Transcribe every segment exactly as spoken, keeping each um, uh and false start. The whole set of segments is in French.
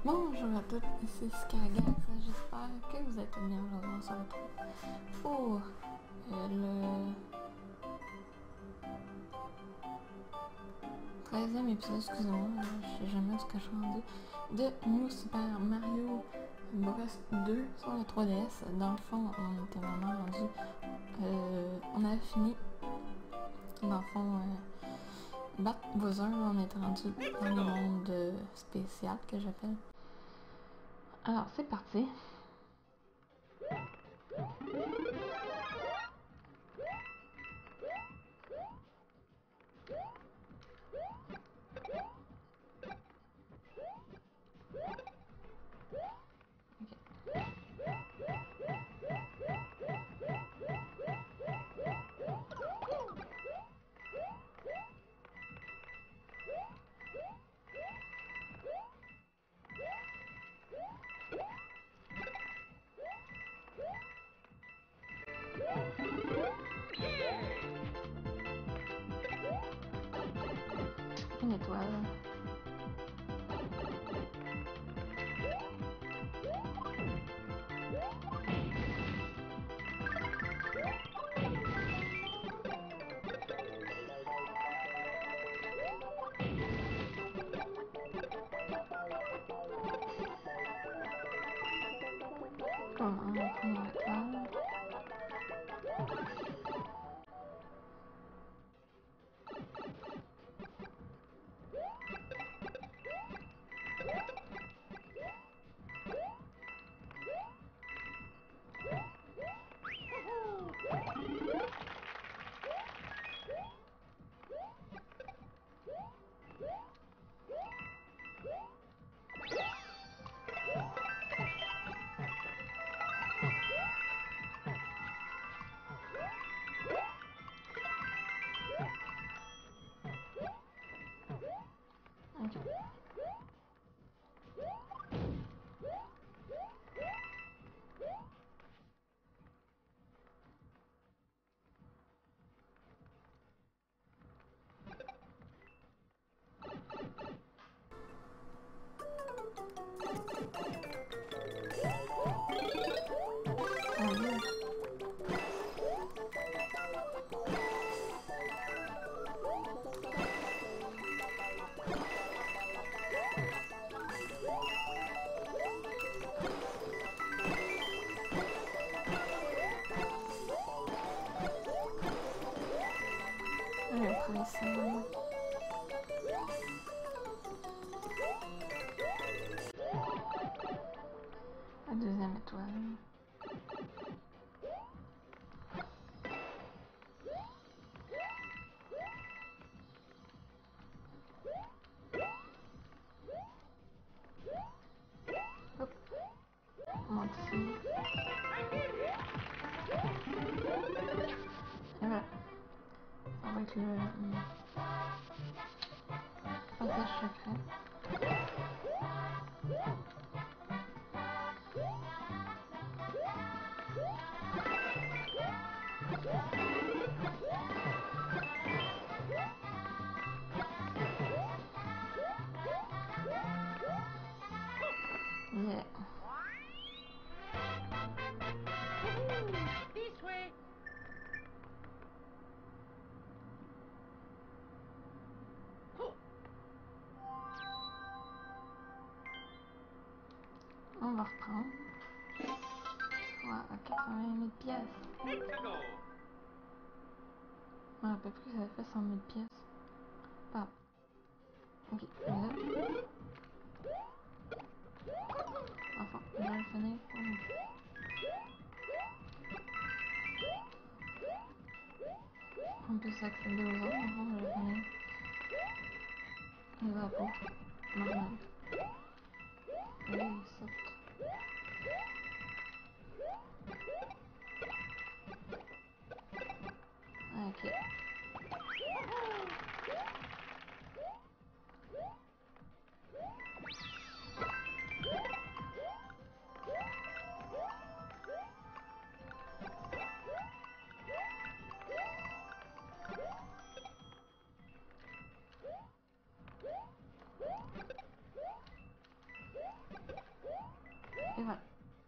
Bonjour à tous, ici Skagax, j'espère que vous êtes bien. Aujourd'hui on se retrouve pour euh, le treizième épisode, excusez-moi, je sais jamais ce que je suis rendu, de New Super Mario Bros deux sur la trois D S. Dans le fond, on était vraiment rendu, euh, on avait fini, dans le fond, euh, Bat Bowser, on était rendu dans le monde euh, spécial que j'appelle. Alors, c'est parti. Une étoile. On a une étoile. Ok. Allez. Allez, après ça. La deuxième étoile. Hop. On monte ici. Et voilà. Ça va être le hum, passage secret. Yeah. This way. On va reprendre. Ouais, à quatre-vingt mille pièces. Hexagon. Ouais, à peu près, ça fait cent mille pièces. Pas. Ok, et là. Enfin, je vais le finir. Oh. On peut s'accéder aux autres, enfin, je vais le finir. Il va pas. Normal. Et là, il saute. Ok. Et voilà.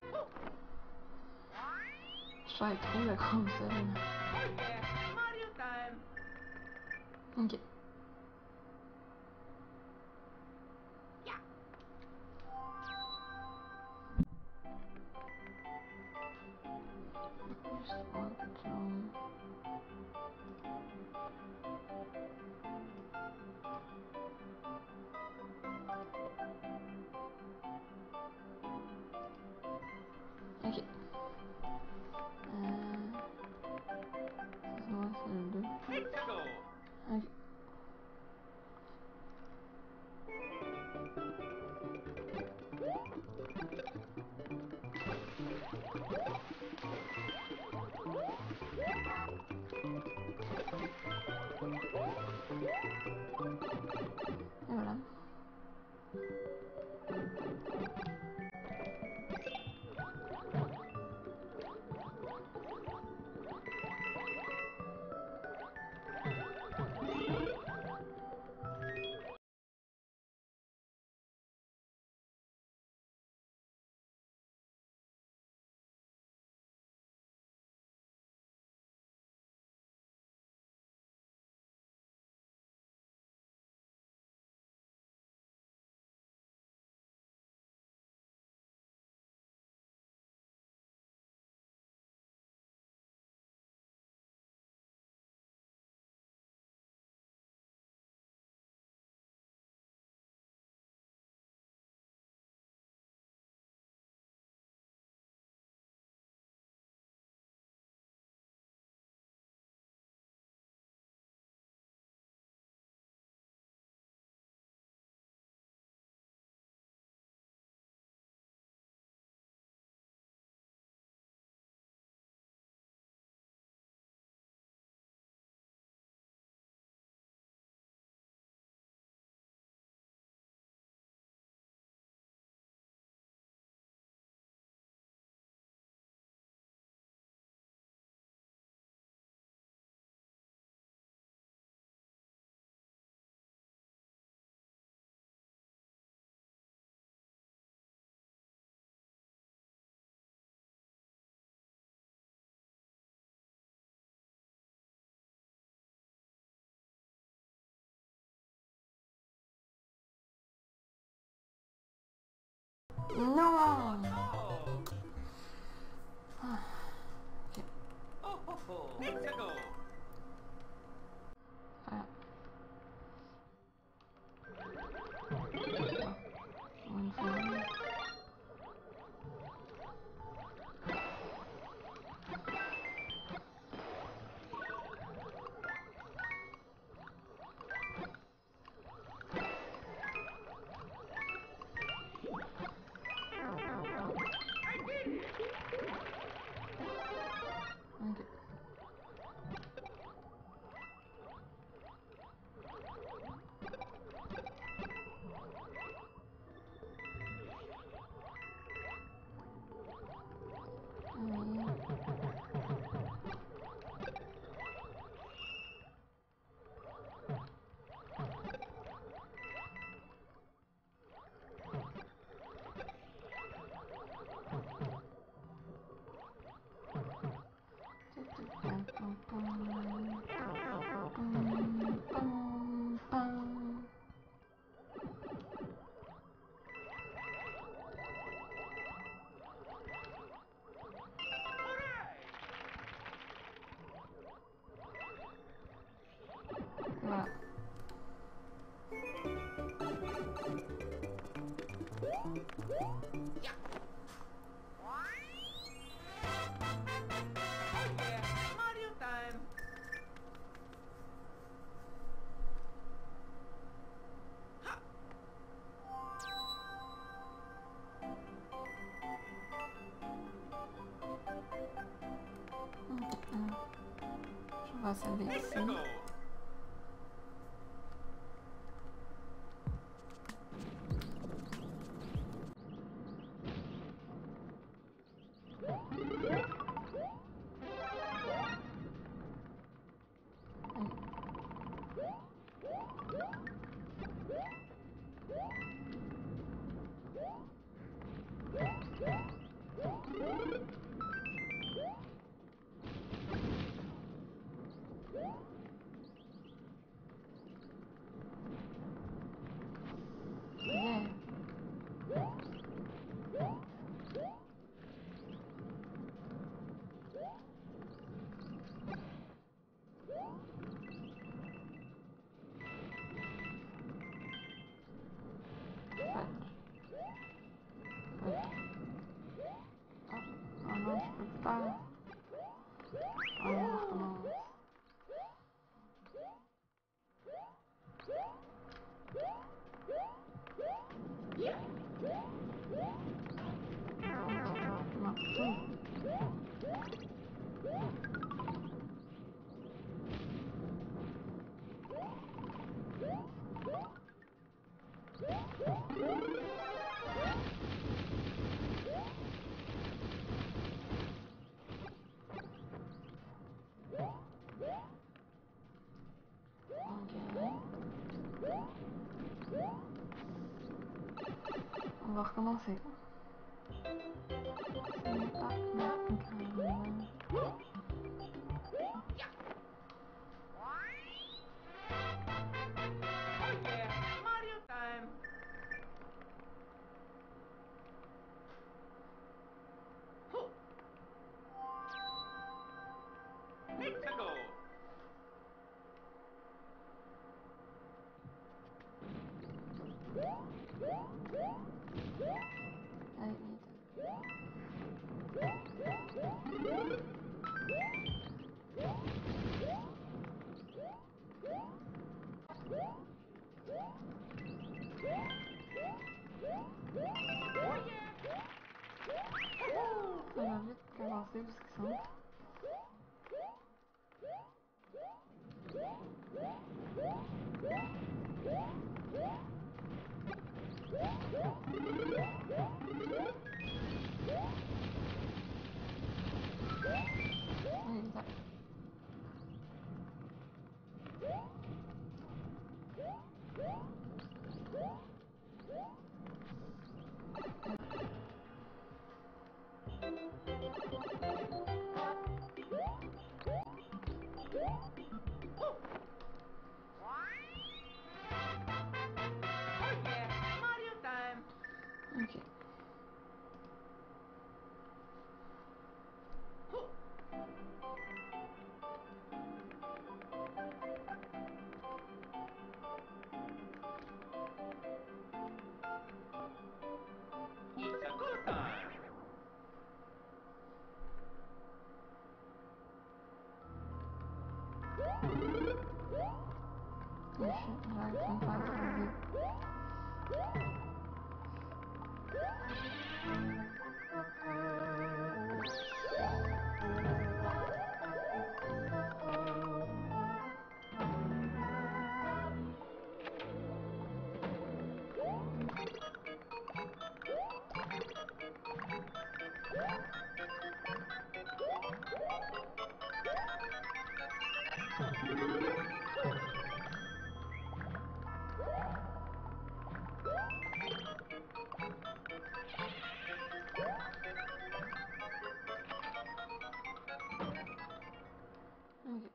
Je travaille trop la console. Mario time. Ok. Ok. Euh... Ça, c'est moi, c'est le deux. Ok. Et voilà. Non. Ah. Ok. Oh, oh, oh. Let's go. Voilà. Une fois. Ok. Voilà. Mario time. On va sauver Let's ici. go. Allez. Ok. Ah, ah non, je peux pas. Ah non, je recommence. Non. Ouh. On va recommencer. Ce n'est pas grave. Oh yeah, Mario time. Huh. Let's go. Allez, vite. Oh yeah. Ça va vite avancer parce qu'ils sont. Exact. Oh yeah, Mario time. Ok. Huh. It's a go time. Oh shit, j'arrête de me faire écraser. Ok.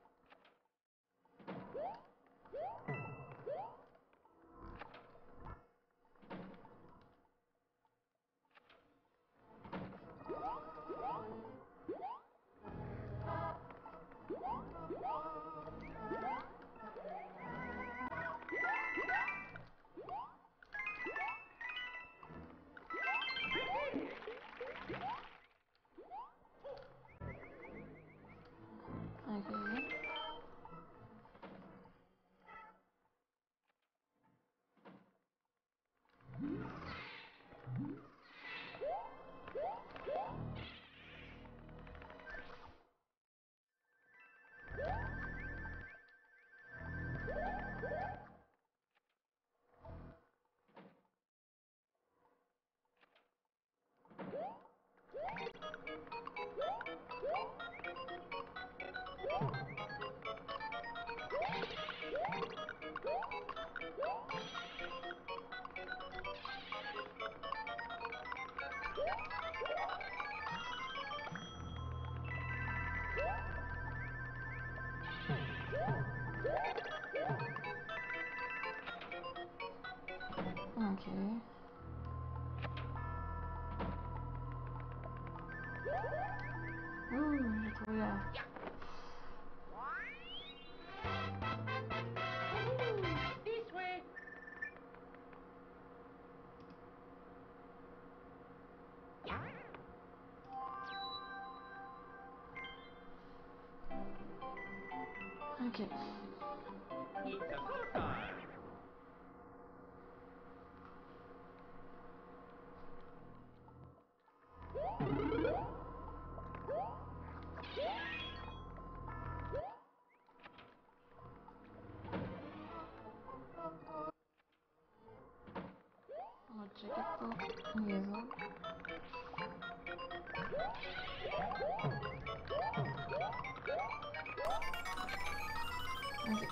Ok. Ok. Ouh, j'ai trouvé la... This way. Ok. It's a go time. On va checker pour les autres. Ok.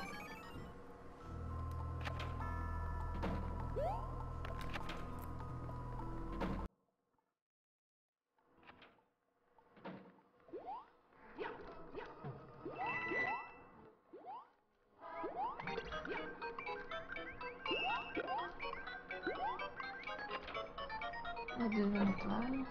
La deuxième étoile.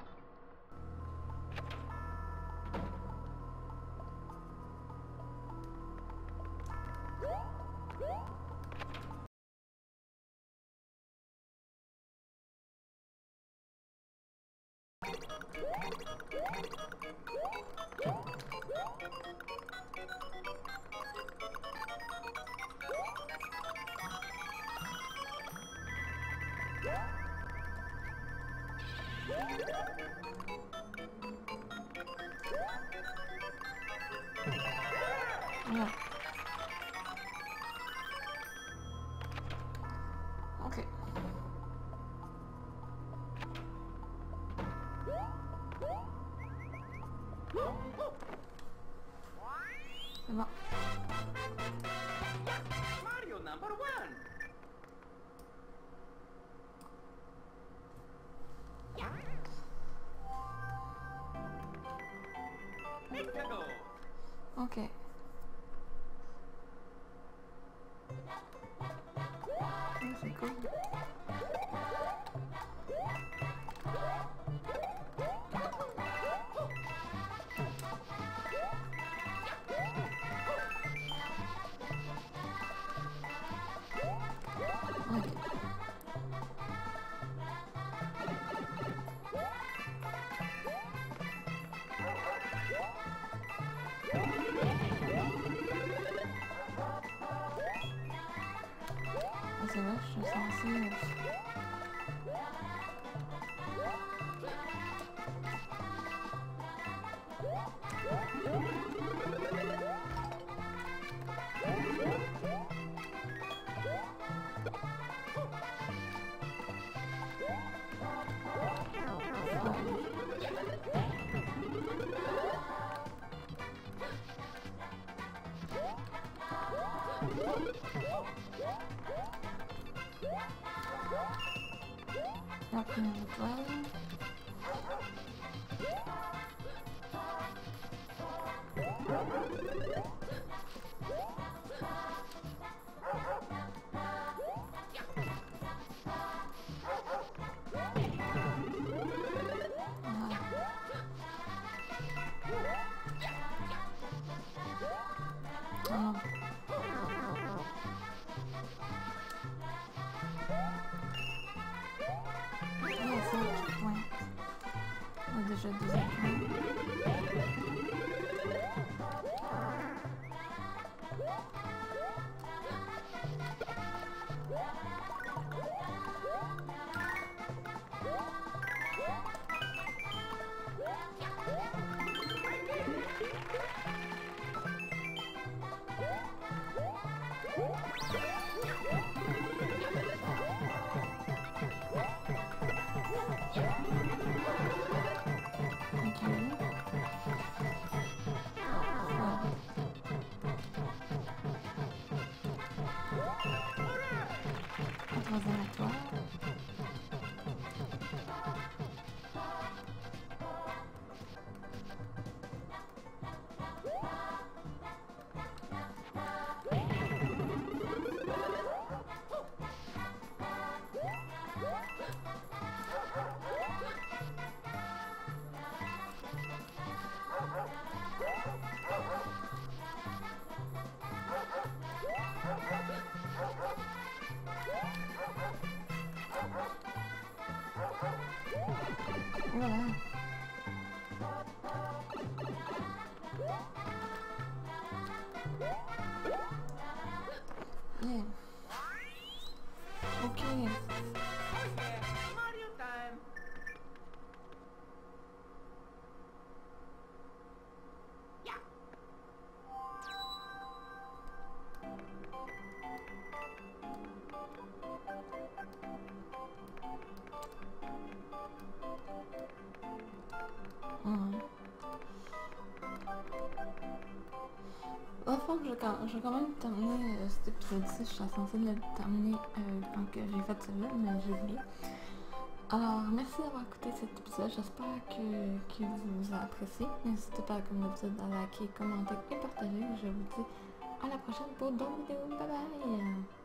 Voilà. Ok. C'est bon. Mario number one. Let's go. Ok. Oh, c'est cool. Ok. Ah, c'est vrai, je suis censée... La première étoile. Ah non. Ah, c'est elle qui pointe. On a déjà deux étoiles. Ok. Ah. La troisième étoile. Et voilà. je vais quand, je vais quand même terminer euh, cet épisode-ci. Je suis censée le terminer euh, quand que j'ai fait celui-là, mais j'ai oublié. Alors, merci d'avoir écouté cet épisode. J'espère que, que vous avez apprécié. N'hésitez pas, comme d'habitude, à liker, commenter et partager. Je vous dis à la prochaine pour d'autres vidéos. Bye bye!